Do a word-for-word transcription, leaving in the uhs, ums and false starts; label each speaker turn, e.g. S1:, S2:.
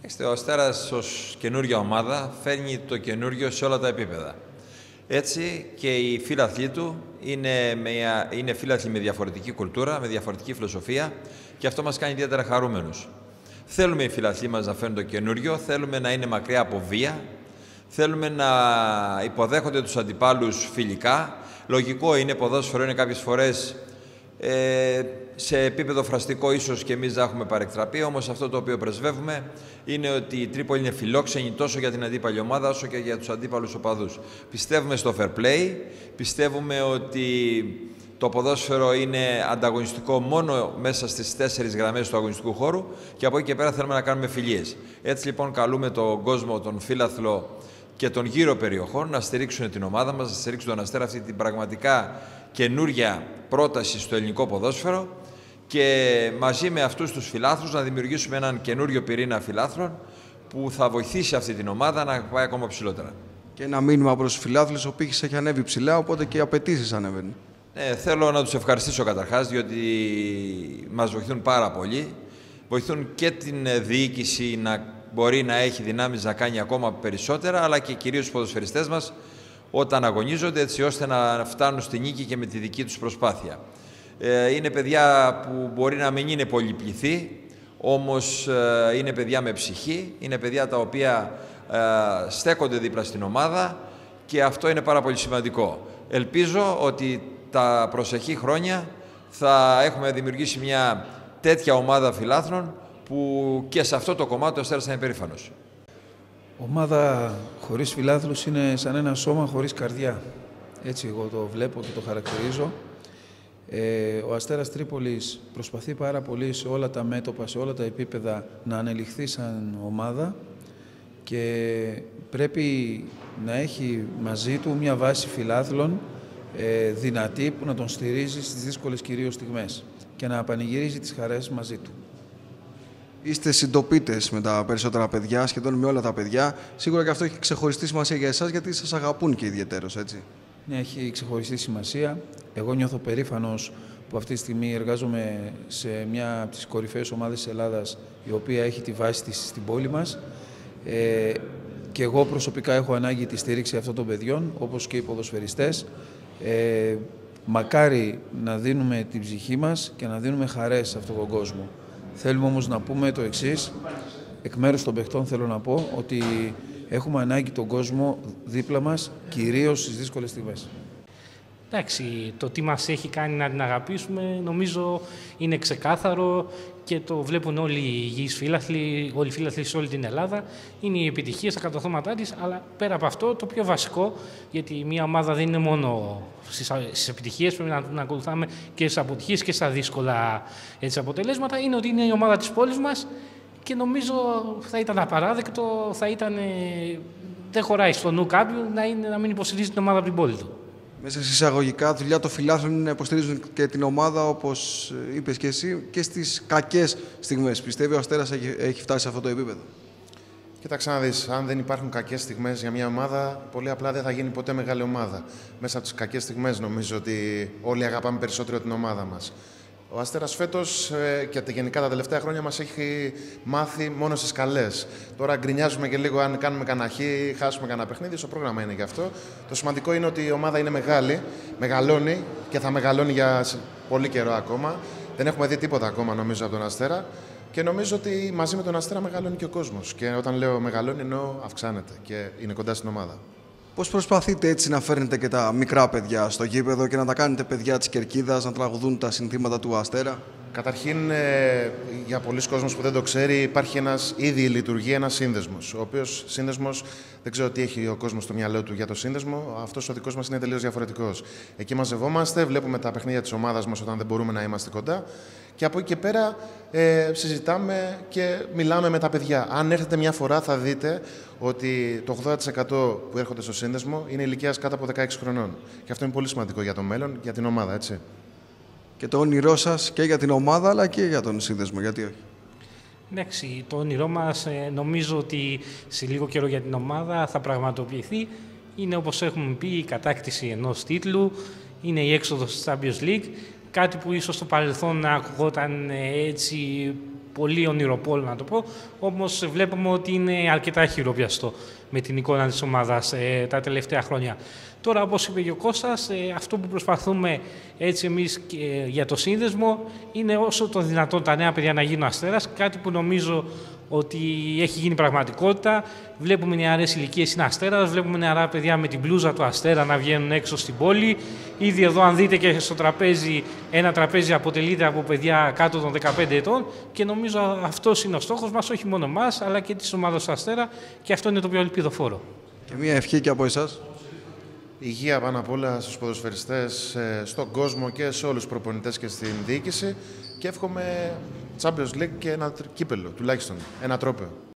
S1: Ο Αστέρας ως καινούργια ομάδα φέρνει το καινούργιο σε όλα τα επίπεδα. Έτσι και οι φίλαθλοι του είναι, με, είναι φίλαθλοι με διαφορετική κουλτούρα, με διαφορετική φιλοσοφία και αυτό μας κάνει ιδιαίτερα χαρούμενους. Θέλουμε οι φιλαθλοί μας να φέρνουν το καινούριο, θέλουμε να είναι μακριά από βία, θέλουμε να υποδέχονται τους αντιπάλους φιλικά. Λογικό είναι, ποδόσφαιρο είναι κάποιες φορές ε, σε επίπεδο φραστικό ίσως και εμείς να έχουμε παρεκτραπεί, όμως αυτό το οποίο πρεσβεύουμε είναι ότι η Τρίπολη είναι φιλόξενη τόσο για την αντίπαλη ομάδα όσο και για τους αντίπαλους οπαδούς. Πιστεύουμε στο fair play, πιστεύουμε ότι το ποδόσφαιρο είναι ανταγωνιστικό μόνο μέσα στις τέσσερις γραμμές του αγωνιστικού χώρου και από εκεί και πέρα θέλουμε να κάνουμε φιλίες. Έτσι λοιπόν καλούμε τον κόσμο, τον φίλαθλο και των γύρω περιοχών να στηρίξουν την ομάδα μας, να στηρίξουν τον Αστέρα αυτή την πραγματικά καινούρια πρόταση στο ελληνικό ποδόσφαιρο και μαζί με αυτούς τους φιλάθλους να δημιουργήσουμε έναν καινούριο πυρήνα φιλάθλων που θα βοηθήσει αυτή την ομάδα να πάει ακόμα ψηλότερα.
S2: Και ένα μήνυμα προς τους φιλάθλους, ο πύχης έχει ανέβει ψηλά, οπότε και οι απαιτήσεις ανέβαινουν.
S1: Ε, θέλω να τους ευχαριστήσω καταρχάς, διότι μας βοηθούν πάρα πολύ. Βοηθούν και την διοίκηση να μπορεί να έχει δυνάμεις να κάνει ακόμα περισσότερα, αλλά και κυρίως τους ποδοσφαιριστές μας όταν αγωνίζονται, έτσι ώστε να φτάνουν στη νίκη και με τη δική τους προσπάθεια. Ε, είναι παιδιά που μπορεί να μην είναι πολυπληθή, όμως ε, είναι παιδιά με ψυχή, είναι παιδιά τα οποία ε, στέκονται δίπλα στην ομάδα και αυτό είναι πάρα πολύ σημαντικό. Ελπίζω ότι τα προσεχή χρόνια θα έχουμε δημιουργήσει μια τέτοια ομάδα φιλάθλων που και σε αυτό το κομμάτι ο Αστέρας θα είναι περήφανος.
S3: Ομάδα χωρίς φιλάθλους είναι σαν ένα σώμα χωρίς καρδιά. Έτσι εγώ το βλέπω και το χαρακτηρίζω. Ε, ο Αστέρας Τρίπολης προσπαθεί πάρα πολύ σε όλα τα μέτωπα, σε όλα τα επίπεδα να ανελιχθεί σαν ομάδα και πρέπει να έχει μαζί του μια βάση φιλάθλων ε, δυνατή που να τον στηρίζει στις δύσκολες κυρίως στιγμές και να πανηγυρίζει τις χαρές μαζί του.
S2: Είστε συντοπίτες με τα περισσότερα παιδιά, σχεδόν με όλα τα παιδιά. Σίγουρα και αυτό έχει ξεχωριστή σημασία για εσάς, γιατί σας αγαπούν και ιδιαιτέρως, έτσι.
S3: Ναι, έχει ξεχωριστή σημασία. Εγώ νιώθω περήφανος που αυτή τη στιγμή εργάζομαι σε μια από τις κορυφαίες ομάδες της Ελλάδας, η οποία έχει τη βάση της στην πόλη μας. Ε, και εγώ προσωπικά έχω ανάγκη τη στήριξη αυτών των παιδιών, όπως και οι ποδοσφαιριστές. Ε, μακάρι να δίνουμε την ψυχή μας και να δίνουμε χαρές σε αυτόν τον κόσμο. Θέλουμε όμως να πούμε το εξής, εκ μέρους των παιχτών θέλω να πω ότι έχουμε ανάγκη τον κόσμο δίπλα μας, κυρίως στις δύσκολες στιγμές.
S4: Εντάξει, το τι μας έχει κάνει να την αγαπήσουμε νομίζω είναι ξεκάθαρο και το βλέπουν όλοι οι υγιείς φίλαθλοι, όλοι οι φίλαθλοι σε όλη την Ελλάδα. Είναι η επιτυχία στα κατορθώματά της, αλλά πέρα από αυτό το πιο βασικό, γιατί μια ομάδα δεν είναι μόνο στις επιτυχίες, πρέπει να, να ακολουθάμε και στις αποτυχίες και στα δύσκολα έτσι, αποτελέσματα, είναι ότι είναι η ομάδα της πόλης μας και νομίζω θα ήταν απαράδεκτο, θα ήταν, δεν χωράει στο νου κάποιου να, είναι, να μην υποστηρίζει την ομάδα από την πόλη του.
S2: Μέσα σε εισαγωγικά, δουλειά των φιλάθλων είναι να υποστηρίζουν και την ομάδα, όπως είπες και εσύ, και στις κακές στιγμές. Πιστεύει ο Αστέρας έχει, έχει φτάσει σε αυτό το επίπεδο?
S5: Κοίταξε να δεις, αν δεν υπάρχουν κακές στιγμές για μια ομάδα, πολύ απλά δεν θα γίνει ποτέ μεγάλη ομάδα. Μέσα από τις κακές στιγμές νομίζω ότι όλοι αγαπάμε περισσότερο την ομάδα μας. Ο Αστέρας φέτος ε, και γενικά τα τελευταία χρόνια μας έχει μάθει μόνο στις καλές. Τώρα γκρινιάζουμε και λίγο αν κάνουμε κανένα χ, χάσουμε κανένα παιχνίδι, στο πρόγραμμα είναι γι' αυτό. Το σημαντικό είναι ότι η ομάδα είναι μεγάλη, μεγαλώνει και θα μεγαλώνει για πολύ καιρό ακόμα. Δεν έχουμε δει τίποτα ακόμα νομίζω από τον Αστέρα και νομίζω ότι μαζί με τον Αστέρα μεγαλώνει και ο κόσμος. Και όταν λέω μεγαλώνει εννοώ αυξάνεται και είναι κοντά στην ομάδα.
S2: Πώς προσπαθείτε έτσι να φέρνετε και τα μικρά παιδιά στο γήπεδο και να τα κάνετε παιδιά της Κερκίδας να τραγουδούν τα συνθήματα του Αστέρα?
S5: Καταρχήν, ε, για πολλοί κόσμος που δεν το ξέρει, υπάρχει ένας, ήδη λειτουργεί ένας σύνδεσμος. Ο οποίος σύνδεσμος, δεν ξέρω τι έχει ο κόσμος στο μυαλό του για το σύνδεσμο, αυτός ο δικός μας είναι τελείως διαφορετικός. Εκεί μαζευόμαστε, βλέπουμε τα παιχνίδια της ομάδας μας όταν δεν μπορούμε να είμαστε κοντά και από εκεί και πέρα ε, συζητάμε και μιλάμε με τα παιδιά. Αν έρθετε μια φορά θα δείτε ότι το ογδόντα τοις εκατό που έρχονται στο σύνδεσμο είναι ηλικίας κάτω από δεκαέξι χρονών. Και αυτό είναι πολύ σημαντικό για το μέλλον, για την ομάδα, έτσι.
S2: Και το όνειρό σας και για την ομάδα αλλά και για τον σύνδεσμο, γιατί όχι?
S4: Εντάξει, το όνειρό μας νομίζω ότι σε λίγο καιρό για την ομάδα θα πραγματοποιηθεί. Είναι, όπως έχουμε πει, η κατάκτηση ενός τίτλου, είναι η έξοδος στη Champions League, κάτι που ίσως στο παρελθόν να ακουγόταν έτσι πολύ ονειροπόλο να το πω, όμως βλέπουμε ότι είναι αρκετά χειροπιαστό με την εικόνα της ομάδας ε, τα τελευταία χρόνια. Τώρα, όπως είπε και ο Κώστας, ε, αυτό που προσπαθούμε έτσι εμείς ε, για το σύνδεσμο είναι όσο το δυνατόν τα νέα παιδιά να γίνουν Αστέρας, κάτι που νομίζω ότι έχει γίνει πραγματικότητα. Βλέπουμε νεαρές ηλικίες είναι Αστέρας, βλέπουμε νεαρά παιδιά με την μπλούζα του Αστέρα να βγαίνουν έξω στην πόλη. Ήδη εδώ, αν δείτε και στο τραπέζι, ένα τραπέζι αποτελείται από παιδιά κάτω των δεκαπέντε ετών και νομίζω αυτός είναι ο στόχος μας, όχι μόνο μας, αλλά και της ομάδας του Αστέρα, και αυτό είναι το πιο ελπιδοφόρο.
S2: Και μια ευχή και από εσάς.
S5: Υγεία πάνω απ' όλα στους ποδοσφαιριστές, στον κόσμο και σε όλους τους προπονητές και στην διοίκηση, και εύχομαι Champions League και ένα κύπελλο, τουλάχιστον ένα τρόπαιο.